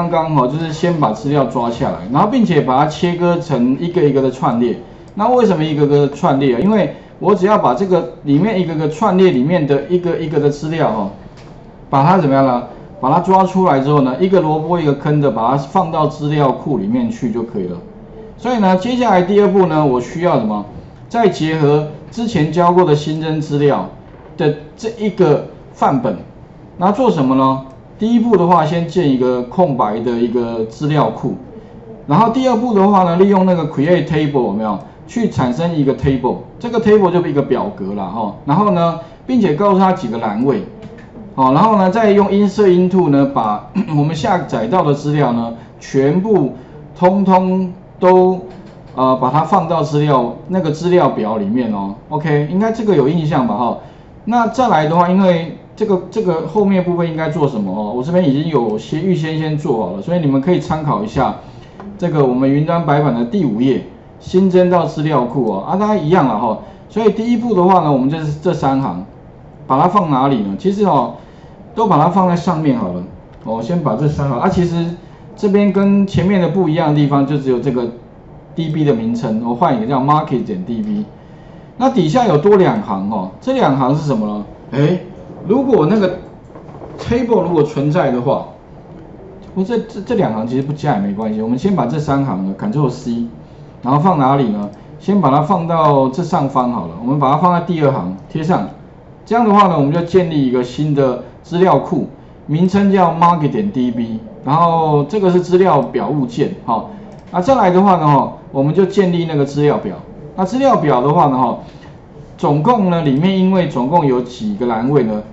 刚刚就是先把资料抓下来，然后并且把它切割成一个一个的串列。那为什么一个个的串列？因为我只要把这个里面一个个串列里面的一个一个的资料把它怎么样呢？把它抓出来之后呢，一个萝卜一个坑的把它放到资料库里面去就可以了。所以呢，接下来第二步呢，我需要什么？再结合之前教过的新增资料的这一个范本，那做什么呢？第一步的话，先建一个空白的一个资料库，然后第二步的话呢，利用那个 create table 有没有去产生一个 table， 这个 table 就是一个表格啦然后呢，并且告诉它几个栏位，然后呢，再用 insert into 呢，把我们下载到的资料呢，全部通通都把它放到那个资料表里面OK， 应该这个有印象吧那再来的话，因为这个后面部分应该做什么我这边已经有预先做好了，所以你们可以参考一下这个我们云端白板的第5页，新增到资料库大家一样啦所以第一步的话呢，我们就是这3行，把它放哪里呢？其实都把它放在上面好了我先把这3行其实这边跟前面的不一样的地方，就只有这个 DB 的名称，我换一个叫 market.db。那底下有多2行这2行是什么呢？如果那个 table 如果存在的话，这2行其实不加也没关系。我们先把这3行呢 Ctrl C， 然后放哪里呢？先把它放到这上方好了。我们把它放在第2行贴上。这样的话呢，我们就建立一个新的资料库，名称叫 market.db， 然后这个是资料表物件那再来的话呢我们就建立那个资料表。那资料表的话呢总共呢里面因为总共有几个栏位呢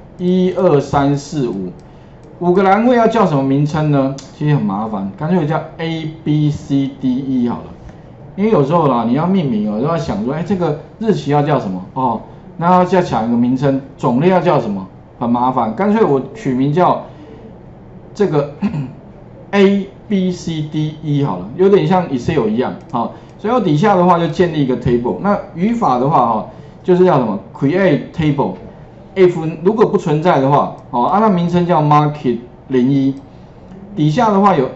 ？1、2、3、4、5个栏位要叫什么名称呢？其实很麻烦，干脆叫 A、B、C、D、E 好了。因为有时候你要命名就要想说，这个日期要叫什么那要再想一个名称，种类要叫什么，很麻烦，干脆我取名叫这个A、B、C、D、E 好了，有点像 Excel 一样所以我底下的话就建立一个 table。那语法的话就是要什么 create table。if 如果不存在的话那名称叫 market 01。底下的话有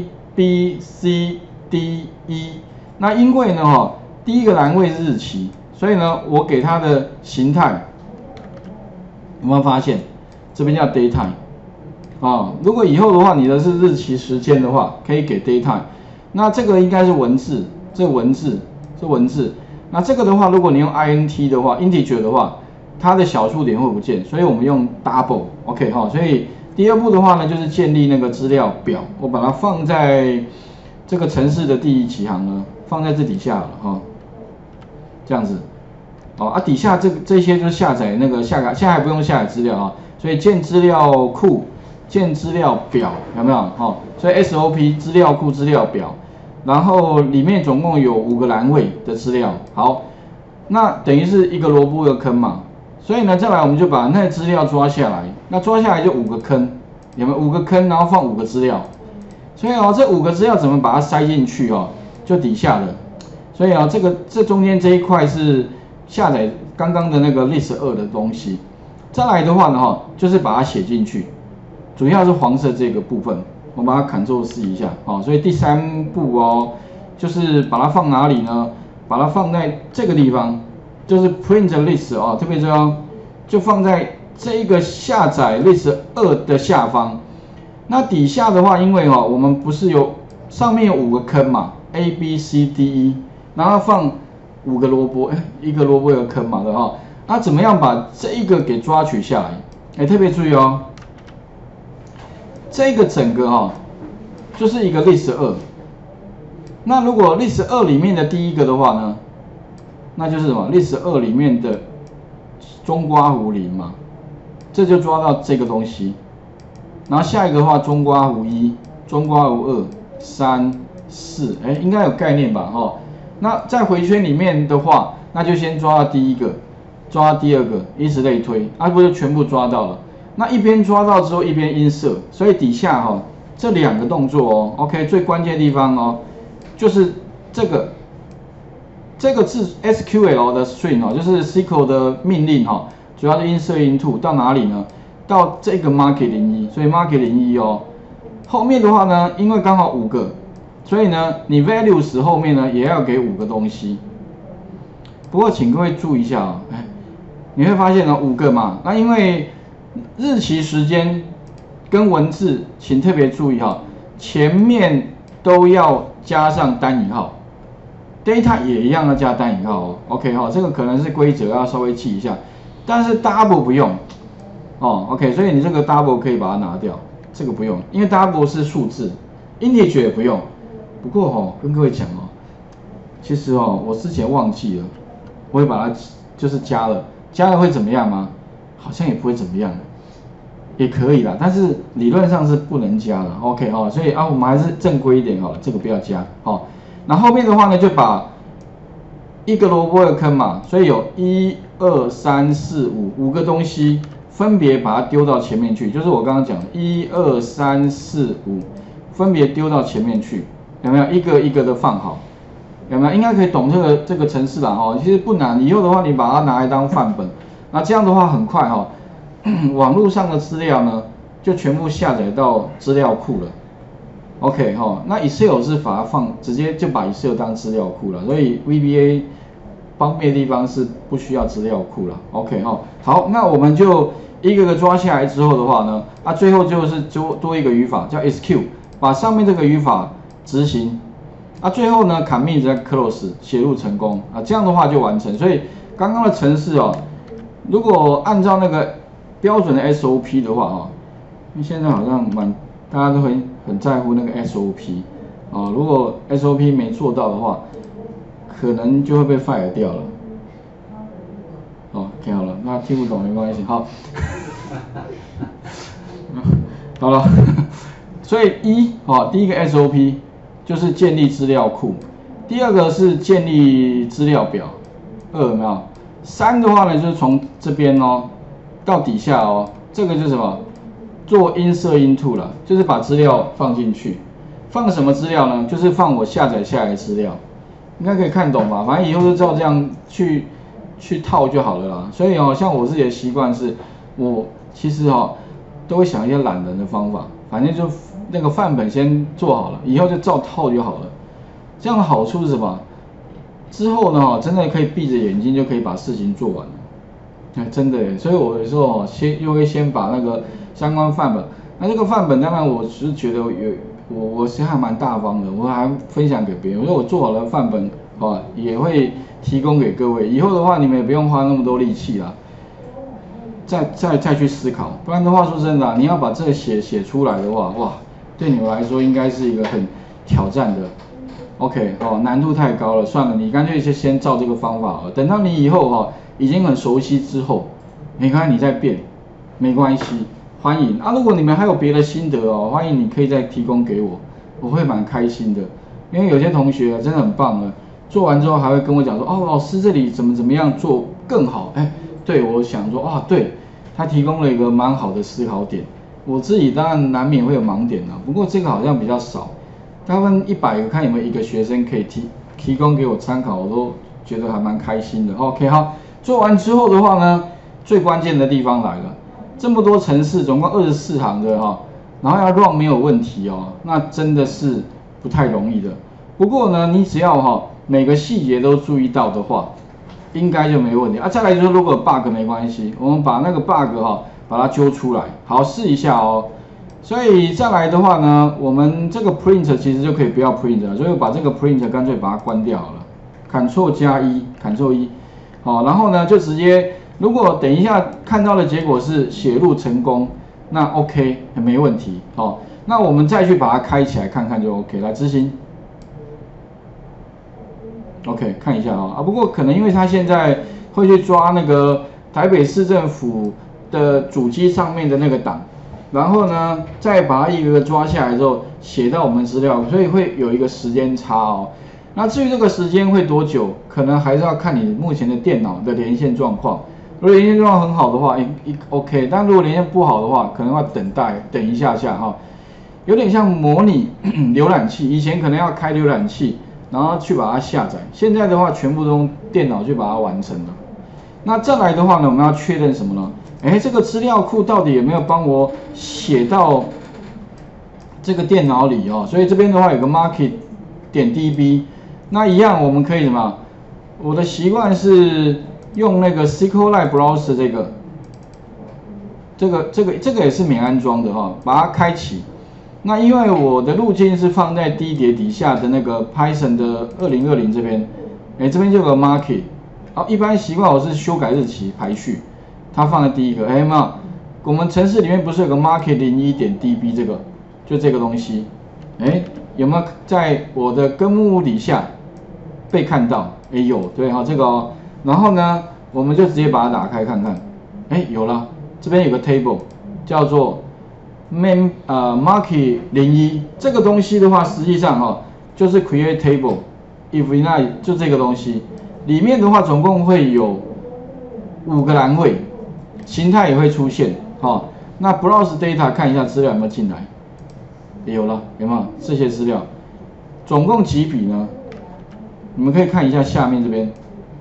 A、B、C、D、E。那因为呢第一个栏位是日期，所以呢我给它的形态有没有发现？这边叫 daytime 如果以后的话你的是日期时间的话，可以给 daytime。那这个应该是文字，这文字。那这个的话，如果你用 int 的话 ，integer 的话，它的小数点会不见，所以我们用 double，OK 所以第二步的话呢，就是建立那个资料表，我把它放在这个程式的第几行呢？放在这底下了这样子底下这些就是下载那个现在还不用下载资料所以建资料库、建资料表有没有所以 SOP 资料库资料表。然后里面总共有5个栏位的资料，好，那等于是一个萝卜一个坑嘛，所以呢，再来我们就把那资料抓下来，那抓下来就5个坑，有没有5个坑，然后放5个资料，所以这5个资料怎么把它塞进去就底下的，所以这中间这一块是下载刚刚的那个 list 2的东西，再来的话呢就是把它写进去，主要是黄色这个部分。我把它 Ctrl C 一下所以第3步就是把它放哪里呢？把它放在这个地方，就是 print list 特别重要，就放在这个下载 list 2的下方。那底下的话，因为我们不是有上面有5个坑嘛 ，A B C D E， 然后放5个萝卜，一个萝卜一个坑嘛的那怎么样把这一个给抓取下来？特别注意这个整个就是一个 list 2。那如果 list 2里面的第一个的话呢，那就是什么 list 2里面的中刮弧0嘛，这就抓到这个东西。然后下一个的话，中刮弧1、中刮弧2、3、4，应该有概念吧那在回圈里面的话，那就先抓到第一个，抓到第二个，以此类推，不就全部抓到了？那一边抓到之后一边insert，所以底下这2个动作OK， 最关键的地方就是这个字 SQL 的 string 就是 SQL 的命令主要是 insert into 到哪里呢？到这个 market 01，所以 market 01 后面的话呢，因为刚好5个，所以呢，你 values 后面呢也要给5个东西。不过请各位注意一下啊，你会发现呢5个嘛，那因为日期、时间跟文字，请特别注意哈，前面都要加上单引号 ，data 也一样要加单引号哦。OK 哈，这个可能是规则，要稍微记一下。但是 double 不用哦 ，OK， 所以你这个 double 可以把它拿掉，这个不用，因为 double 是数字 ，integer 也不用。不过哦，跟各位讲哦，其实哦，我之前忘记了，我也把它就是加了会怎么样吗？好像也不会怎么样，也可以啦，但是理论上是不能加的 ，OK 哦，所以啊，我们还是正规一点好了，这个不要加哦。那后面的话呢，就把一个萝卜一个坑嘛，所以有1、2、3、4、5个东西，分别把它丢到前面去，就是我刚刚讲的1、2、3、4、5，分别丢到前面去，有没有？一个一个的放好，有没有？应该可以懂这个程式啦哦，其实不难，以后的话你把它拿来当范本，那这样的话很快哦，网络上的资料呢就全部下载到资料库了。OK 哈，那 Excel 是把它直接就把 Excel 当资料库了，所以 VBA 方便的地方是不需要资料库了。OK 哈，好，那我们就一个个抓下来之后的话呢，最后就是多一个语法叫 execute， 把上面这个语法执行，最后呢 commit 再 close 写入成功这样的话就完成。所以刚刚的程式哦，如果按照那个标准的 SOP 的话因为现在好像大家都很在乎那个 SOP 如果 SOP 没做到的话，可能就会被 fire 掉了。OK 好了，那听不懂没关系，好，好了，所以第一个 SOP 就是建立资料库，第二个是建立资料表，2有没有？3的话呢，就是从这边到底下这个就是什么？做 insert into 了，就是把资料放进去。放什么资料呢？就是放我下载下来的资料，应该可以看懂吧？反正以后就照这样去套就好了啦。所以像我自己的习惯是，我其实都会想一些懒人的方法，反正就那个范本先做好了，以后就照套就好了。这样的好处是什么？之后呢真的可以闭着眼睛就可以把事情做完了。真的耶，所以我有时候又会先把那个相关范本，那这个范本当然我是觉得我是还蛮大方的，我还分享给别人，因为我做好了范本也会提供给各位。以后的话你们也不用花那么多力气啦，再去思考，不然的话说真的你要把这个写出来的话，哇，对你们来说应该是一个很挑战的。OK 难度太高了，算了，你干脆就先照这个方法等到你以后已经很熟悉之后，你看你再变，没关系，欢迎如果你们还有别的心得欢迎你可以再提供给我，我会蛮开心的，因为有些同学真的很棒了，做完之后还会跟我讲说老师这里怎么样做更好，对，我想说对，他提供了一个蛮好的思考点，我自己当然难免会有盲点不过这个好像比较少，大部分100个看有没有1个学生可以提供给我参考，我都觉得还蛮开心的。OK 好。做完之后的话呢，最关键的地方来了，这么多程式，总共24行的然后要 run 没有问题那真的是不太容易的。不过呢，你只要每个细节都注意到的话，应该就没问题再来就是如果有 bug 没关系，我们把那个 bug 把它揪出来，好试一下所以再来的话呢，我们这个 print 其实就可以不要 print 了，所以我把这个 print 干脆把它关掉好了 ，Ctrl+1，Ctrl 1。然后呢，就直接，如果等一下看到的结果是写入成功，那 OK 没问题那我们再去把它开起来看看就 OK， 来执行 ，OK 看一下不过可能因为他现在会去抓那个台北市政府的主机上面的那个档，然后呢再把它一个个抓下来之后写到我们资料，所以会有一个时间差那至于这个时间会多久，可能还是要看你目前的电脑的连线状况。如果连线状况很好的话，OK， 但如果连线不好的话，可能要等一下有点像模拟浏览器，以前可能要开浏览器，然后去把它下载，现在的话全部都用电脑去把它完成了。那再来的话呢，我们要确认什么呢？这个资料库到底有没有帮我写到这个电脑里哦，所以这边的话有个 market 点 db， 那一样我们可以什么？我的习惯是用那个 SQLite Browser 这个也是免安装的哈，把它开启。那因为我的路径是放在第一叠底下的那个 Python 的2020这边，这边就有个 market， 一般习惯我是修改日期排序，它放在第一个，有没有？我们程式里面不是有个 market 01点 db 这个，就这个东西，有没有在我的根目底下被看到？有，对哈，这个哦。然后呢，我们就直接把它打开看看，有了，这边有个 table 叫做 main market 01，这个东西的话，实际上就是 create table if init 就这个东西，里面的话总共会有5个栏位，形态也会出现。那 browse data 看一下资料有没有进来，有了，有没有这些资料？总共几笔呢？你们可以看一下下面这边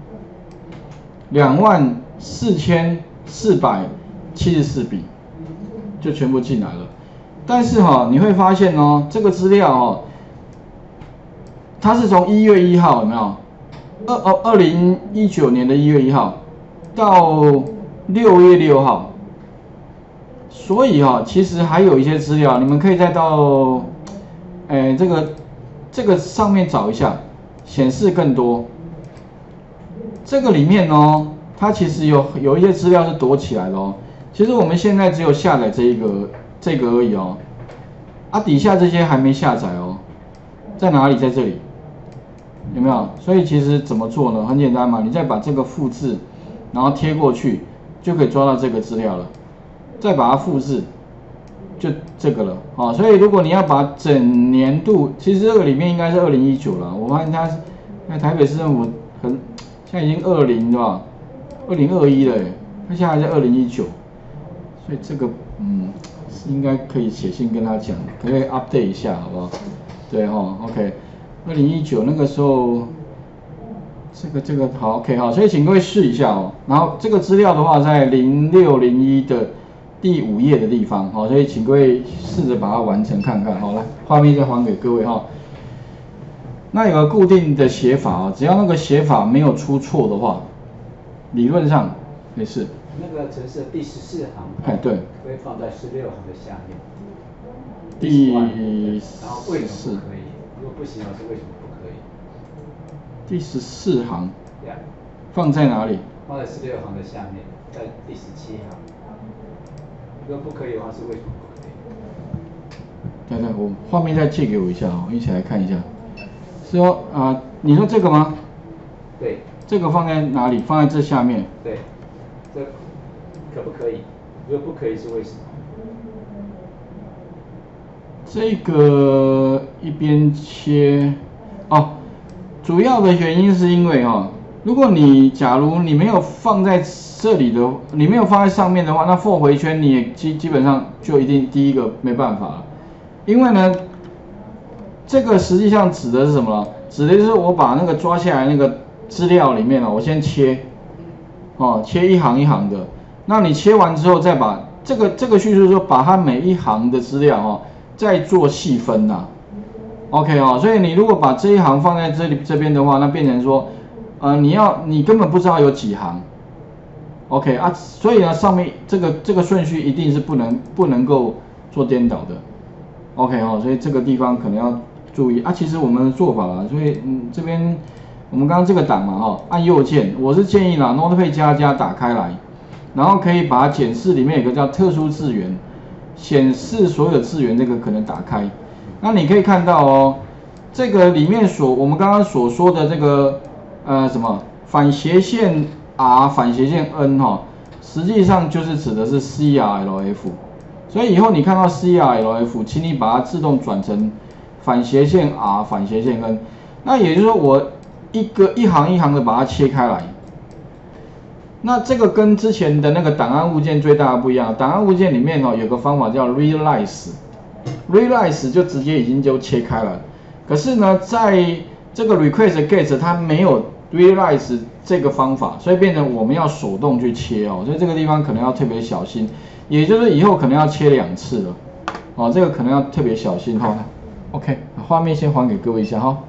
，24474笔就全部进来了。但是你会发现这个资料它是从1月1号有没有？2019年的1月1号到6月6号。所以其实还有一些资料，你们可以再到这个上面找一下，显示更多。这个里面它其实有一些资料是躲起来的哦。其实我们现在只有下载这个而已哦。底下这些还没下载哦，在哪里？在这里，有没有？所以其实怎么做呢？很简单嘛，你再把这个复制，然后贴过去，就可以抓到这个资料了。再把它复制，就这个了所以如果你要把整年度，其实这个里面应该是2019了。我发现它台北市政府现在已经20对吧？2021了它现在还在2019，所以这个应该可以写信跟他讲，可以 update 一下，好不好？对OK， 2019那个时候，这个好 OK 所以请各位试一下然后这个资料的话，在0601的第5页的地方所以请各位试着把它完成看看来，画面再还给各位那有个固定的写法只要那个写法没有出错的话，理论上没事。 那个程式第14行， 对， 会放在16行的下面。然后为什么不可以？如果不行，是为什么不可以？ 第14行，放在哪里？ 放在16行的下面，在第17行。如果不可以的话，是为什么不可以？ 对，我画面再借给我一下一起来看一下。是说你说这个吗？ 对。 这个放在哪里？放在这下面。 对。这可不可以？如果不可以，是为什么？ 这个一边切主要的原因是因为如果假如你没有放在这里的，你没有放在上面的话，那 for 回圈你也基本上就一定第一个没办法了，因为呢，这个实际上指的是什么呢？指的就是我把那个抓下来那个资料里面我先切，切一行一行的，那你切完之后再把这个叙述说把它每一行的资料再做细分OK 所以你如果把这一行放在这边的话，那变成说你根本不知道有几行。OK 所以呢，上面这个顺序一定是不能够做颠倒的。OK 所以这个地方可能要注意其实我们的做法啦，所以这边我们刚刚这个档嘛按右键，我是建议啦 Notepad++ 打开来，然后可以把它检视里面有个叫特殊字元，显示所有字元这个可能打开。那你可以看到这个里面我们刚刚所说的这个反斜线 R 反斜线 N 实际上就是指的是 CRLF， 所以以后你看到 CRLF， 请你把它自动转成反斜线 R 反斜线 N， 那也就是说我一行一行的把它切开来。那这个跟之前的那个档案物件最大的不一样，档案物件里面有个方法叫 realize 就直接已经就切开了，可是呢在这个 request get 它没有 realize 这个方法，所以变成我们要手动去切所以这个地方可能要特别小心，也就是以后可能要切2次了哦，这个可能要特别小心哈。OK， 画面先还给各位一下哈。